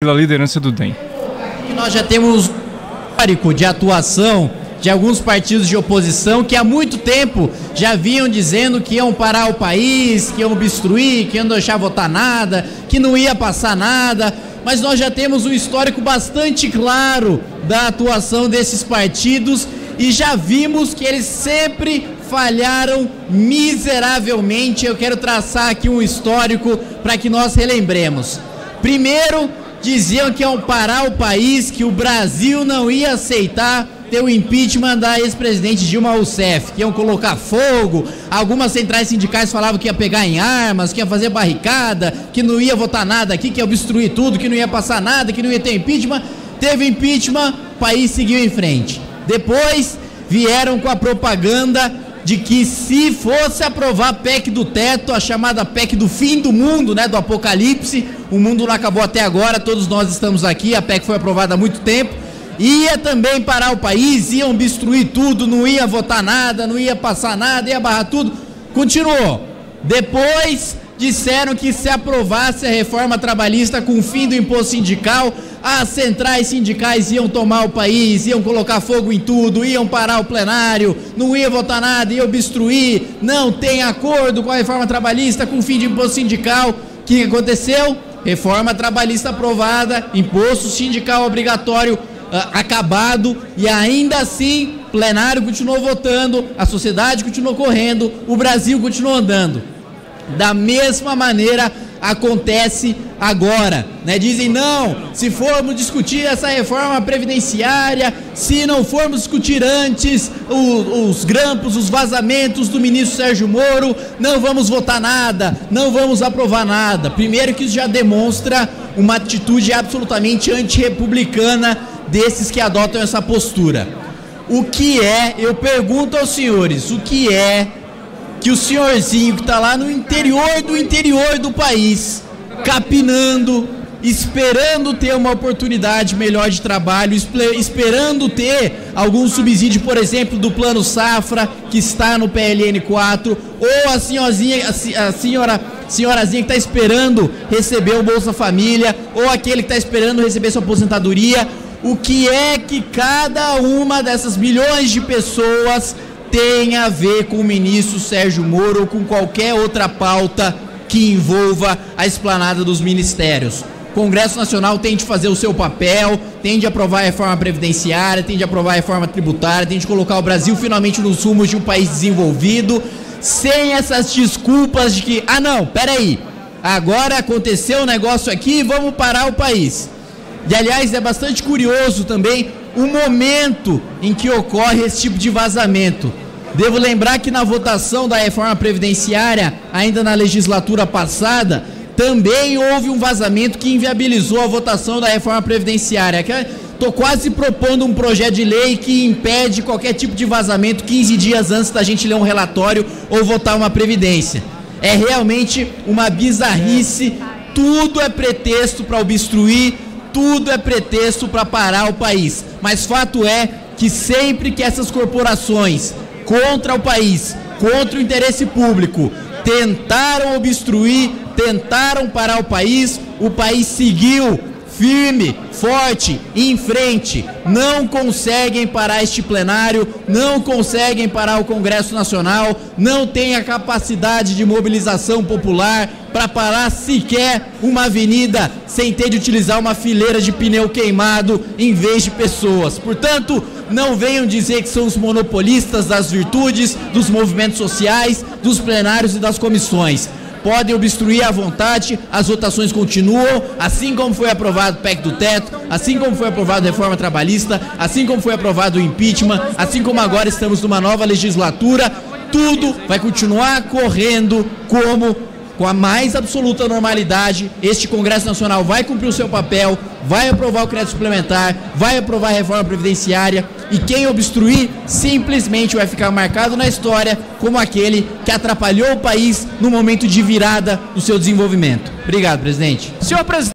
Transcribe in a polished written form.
pela liderança do DEM. Nós já temos um histórico de atuação de alguns partidos de oposição que há muito tempo já vinham dizendo que iam parar o país, que iam obstruir, que iam deixar votar nada, que não ia passar nada, mas nós já temos um histórico bastante claro da atuação desses partidos e já vimos que eles sempre falharam miseravelmente. Eu quero traçar aqui um histórico para que nós relembremos. Primeiro, diziam que iam parar o país, que o Brasil não ia aceitar ter o impeachment da ex-presidente Dilma Rousseff, que iam colocar fogo, algumas centrais sindicais falavam que ia pegar em armas, que ia fazer barricada, que não ia votar nada aqui, que ia obstruir tudo, que não ia passar nada, que não ia ter impeachment. Teve impeachment, o país seguiu em frente. Depois vieram com a propaganda de que se fosse aprovar a PEC do teto, a chamada PEC do fim do mundo, né, do apocalipse, o mundo não acabou até agora, todos nós estamos aqui, a PEC foi aprovada há muito tempo, ia também parar o país, ia obstruir tudo, não ia votar nada, não ia passar nada, ia barrar tudo. Continuou. Depois disseram que se aprovasse a reforma trabalhista com o fim do imposto sindical, as centrais sindicais iam tomar o país, iam colocar fogo em tudo, iam parar o plenário, não ia votar nada, ia obstruir, não tem acordo com a reforma trabalhista, com o fim de imposto sindical. O que aconteceu? Reforma trabalhista aprovada, imposto sindical obrigatório acabado, e ainda assim o plenário continuou votando, a sociedade continuou correndo, o Brasil continuou andando. Da mesma maneira acontece agora, né? Dizem, não, se formos discutir essa reforma previdenciária, se não formos discutir antes os grampos, os vazamentos do ministro Sérgio Moro, não vamos votar nada, não vamos aprovar nada. Primeiro que isso já demonstra uma atitude absolutamente antirrepublicana desses que adotam essa postura. O que é, eu pergunto aos senhores, o que é que o senhorzinho que está lá no interior do país, capinando, esperando ter uma oportunidade melhor de trabalho, esperando ter algum subsídio, por exemplo, do Plano Safra, que está no PLN 4, ou a senhorazinha que está esperando receber o Bolsa Família, ou aquele que está esperando receber sua aposentadoria. O que é que cada uma dessas milhões de pessoas tem a ver com o ministro Sérgio Moro ou com qualquer outra pauta que envolva a esplanada dos ministérios? O Congresso Nacional tem de fazer o seu papel, tem de aprovar a reforma previdenciária, tem de aprovar a reforma tributária, tem de colocar o Brasil finalmente nos rumos de um país desenvolvido, sem essas desculpas de que, não, peraí, agora aconteceu um negócio aqui, vamos parar o país. E, aliás, é bastante curioso também o momento em que ocorre esse tipo de vazamento. Devo lembrar que na votação da reforma previdenciária, ainda na legislatura passada, também houve um vazamento que inviabilizou a votação da reforma previdenciária. Estou quase propondo um projeto de lei que impede qualquer tipo de vazamento 15 dias antes da gente ler um relatório ou votar uma previdência. É realmente uma bizarrice, tudo é pretexto para obstruir, tudo é pretexto para parar o país. Mas fato é que sempre que essas corporações contra o país, contra o interesse público, tentaram obstruir, tentaram parar o país seguiu firme, forte, em frente. Não conseguem parar este plenário, não conseguem parar o Congresso Nacional, não tem a capacidade de mobilização popular para parar sequer uma avenida sem ter de utilizar uma fileira de pneu queimado em vez de pessoas. Portanto, não venham dizer que são os monopolistas das virtudes, dos movimentos sociais, dos plenários e das comissões. Podem obstruir à vontade, as votações continuam, assim como foi aprovado o PEC do teto, assim como foi aprovado a reforma trabalhista, assim como foi aprovado o impeachment, assim como agora estamos numa nova legislatura, tudo vai continuar correndo com a mais absoluta normalidade. Este Congresso Nacional vai cumprir o seu papel, vai aprovar o crédito suplementar, vai aprovar a reforma previdenciária, e quem obstruir simplesmente vai ficar marcado na história como aquele que atrapalhou o país no momento de virada do seu desenvolvimento. Obrigado, presidente. Senhor presidente.